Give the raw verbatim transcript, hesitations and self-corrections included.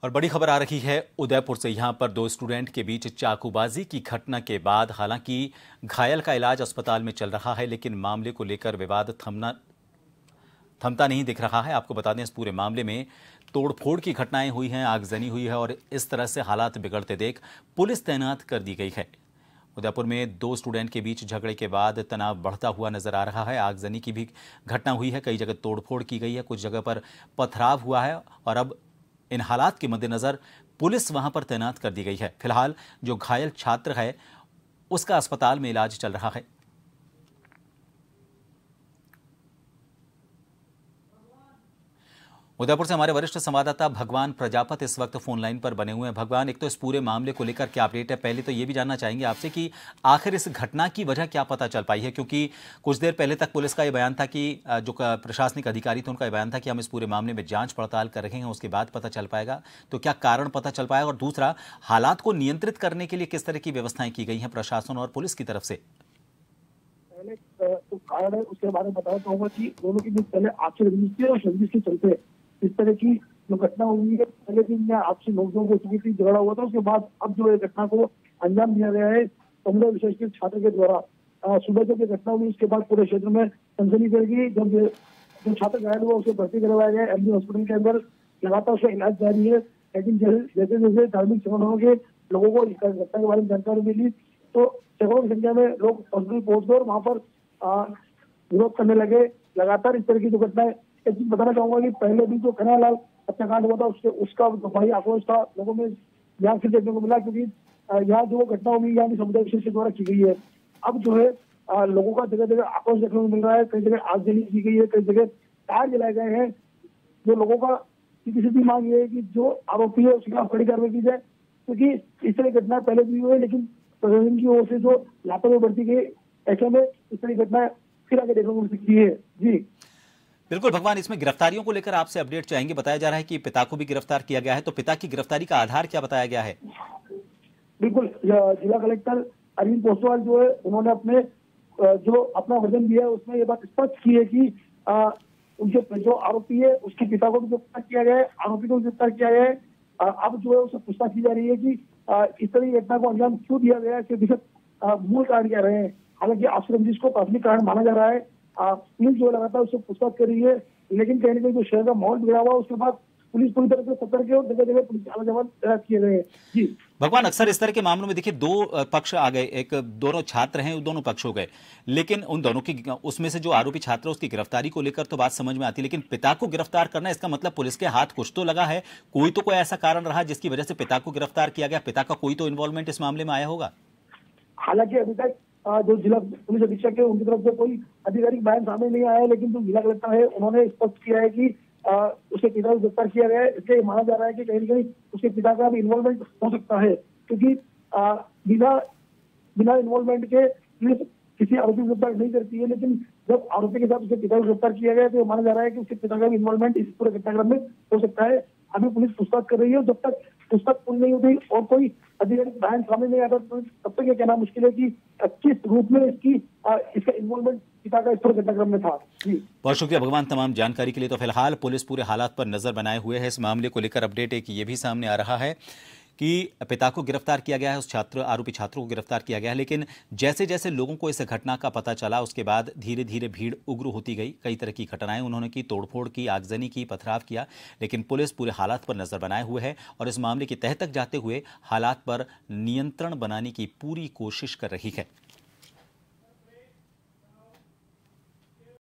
और बड़ी खबर आ रही है उदयपुर से। यहां पर दो स्टूडेंट के बीच चाकूबाजी की घटना के बाद हालांकि घायल का इलाज अस्पताल में चल रहा है, लेकिन मामले को लेकर विवाद थमना थमता नहीं दिख रहा है। आपको बता दें, इस पूरे मामले में तोड़फोड़ की घटनाएं हुई हैं, आगजनी हुई है और इस तरह से हालात बिगड़ते देख पुलिस तैनात कर दी गई है। उदयपुर में दो स्टूडेंट के बीच झगड़े के बाद तनाव बढ़ता हुआ नजर आ रहा है। आगजनी की भी घटना हुई है, कई जगह तोड़फोड़ की गई है, कुछ जगह पर पथराव हुआ है और अब इन हालात के मद्देनजर पुलिस वहां पर तैनात कर दी गई है। फिलहाल जो घायल छात्र है उसका अस्पताल में इलाज चल रहा है। उदयपुर से हमारे वरिष्ठ संवाददाता भगवान प्रजापति इस वक्त फोन लाइन पर बने हुए हैं। भगवान, एक तो इस पूरे मामले को लेकर क्या अपडेट है? पहले तो ये भी जानना चाहेंगे आपसे कि आखिर इस घटना की वजह क्या पता चल पाई है, क्योंकि कुछ देर पहले तक पुलिस का ये बयान था कि जो प्रशासनिक अधिकारी थे उनका बयान था कि हम इस पूरे मामले में जांच पड़ताल कर रहे हैं, उसके बाद पता चल पाएगा। तो क्या कारण पता चल पाएगा? और दूसरा, हालात को नियंत्रित करने के लिए किस तरह की व्यवस्थाएं की गई हैं प्रशासन और पुलिस की तरफ से? पहले तो कारण है उसके बारे में बताना चाहूंगा कि दोनों के बीच पहले आपसी रंजिश थी और रंजिश के चलते इस तरह की जो घटना हुई है। पहले दिन में आपसी नोकझोंक हो चुकी थी, झगड़ा हुआ था, उसके बाद अब जो है घटना को अंजाम दिया गया है पंद्रह विशेष छात्र के द्वारा। सुबह जब ये घटना हुई उसके बाद पूरे क्षेत्र में सनसनी फैल गई। जब जो छात्र घायल हुआ उसे भर्ती करवाया गया एमडी हॉस्पिटल के अंदर, लगातार उसका इलाज जारी है। लेकिन जैसे जैसे धार्मिक संगठनों के लोगों को इस घटना के बारे में जानकारी मिली तो सैकड़ों की संख्या में लोग हॉस्पिटल पहुंच गए और वहां पर विरोध करने लगे। लगातार इस तरह की जो घटना है, एक चीज बताना चाहूंगा कि पहले भी जो कन्हैयालाल हत्याकांड हुआ था उसके उसका जो भाई आक्रोश था लोगों में यहाँ से देखने को मिला, क्योंकि यहाँ जो घटना हुई यहाँ भी समुदाय विशेष के द्वारा की गई है। अब जो है आ, लोगों का जगह जगह आक्रोश देखने को मिल रहा है। कई जगह आगजनी की गई है, कई जगह टायर जलाए गए हैं। जो लोगों का सीधी सीधी मांग ये है कि जो आरोपी है उसके खिलाफ कड़ी कार्रवाई की जाए, क्योंकि इस तरह की घटना पहले भी हुई है लेकिन प्रशासन की ओर से जो लापरवाही बरती गई, ऐसे में इस तरह की घटना फिर आगे देखने को मिल सकती है। जी बिल्कुल भगवान, इसमें गिरफ्तारियों को लेकर आपसे अपडेट चाहेंगे। बताया जा रहा है कि पिता को भी गिरफ्तार किया गया है, तो पिता की गिरफ्तारी का आधार क्या बताया गया है? बिल्कुल, जिला कलेक्टर अरविंद पोस्टवाल जो है उन्होंने अपने जो अपना वर्जन दिया है उसमें ये बात स्पष्ट की है कि आ, उनके जो आरोपी है उसके पिता को भी गिरफ्तार किया गया है, आरोपी को भी गिरफ्तार किया गया है। आ, अब जो है उससे पूछताछ की जा रही है कि आ, इस तरह की घटना को अंजाम क्यों दिया गया है, इसके पीछे मूल कारण क्या रहे हैं। हालांकि आपसी रंजिश को प्राथमिक कारण माना जा रहा है। पुलिस जो लगातार उससे पूछताछ कर रही है, लेकिन कहीं ना कहीं जो शहर का माहौल बिगड़ा हुआ उसके बाद पुलिस पूरी तरह से सतर्क है और जगह जगह पुलिस आला जवान तैनात किए गए हैं। जी भगवान, अक्सर इस तरह के मामलों में देखिए दो पक्ष आ गए, एक दोनों छात्र हैं, दोनों पक्ष हो गए, लेकिन उन दोनों की उसमें से जो आरोपी छात्र है उसकी गिरफ्तारी को लेकर तो बात समझ में आती है, लेकिन पिता को गिरफ्तार करना, इसका मतलब पुलिस के हाथ कुछ तो लगा है। कोई तो कोई ऐसा कारण रहा जिसकी वजह से पिता को गिरफ्तार किया गया। पिता का कोई तो इन्वॉल्वमेंट इस मामले में आया होगा। हालांकि अभी तक जो जिला पुलिस अधीक्षक है उनकी तरफ से कोई आधिकारिक बयान सामने नहीं आया है, लेकिन जो जिला कलेक्टर है उन्होंने स्पष्ट किया है कि आ, उसके पिता को गिरफ्तार किया गया है। इसलिए माना जा रहा है कि कहीं ना कहीं उसके पिता का भी इन्वॉल्वमेंट हो सकता है, क्योंकि बिना बिना इन्वॉल्वमेंट के पुलिस किसी आरोपी को गिरफ्तार नहीं करती है। लेकिन जब आरोपी के साथ उसके पिता को गिरफ्तार किया गया तो माना जा रहा है कि उसके पिता का भी इन्वॉल्वमेंट इस पूरे घटनाक्रम में हो सकता है। अभी पुलिस पूछताछ कर रही है, जब तक पूछताछ पूरी नहीं होती और कोई आधिकारिक बयान सामने नहीं आता तो तब तक ये कहना मुश्किल है कि किस रूप में इसकी आ, इसका इन्वॉल्वमेंट पिता का इस पूरे घटनाक्रम में था। जी बहुत शुक्रिया भगवान तमाम जानकारी के लिए। तो फिलहाल पुलिस पूरे हालात पर नजर बनाए हुए है। इस मामले को लेकर अपडेट एक ये भी सामने आ रहा है कि पिता को गिरफ्तार किया गया है, उस छात्र आरोपी छात्रों को गिरफ्तार किया गया है, लेकिन जैसे जैसे लोगों को इस घटना का पता चला उसके बाद धीरे धीरे भीड़ उग्र होती गई। कई तरह की घटनाएं उन्होंने की, तोड़फोड़ की, आगजनी की, पथराव किया, लेकिन पुलिस पूरे हालात पर नजर बनाए हुए है और इस मामले की तह तक जाते हुए हालात पर नियंत्रण बनाने की पूरी कोशिश कर रही है।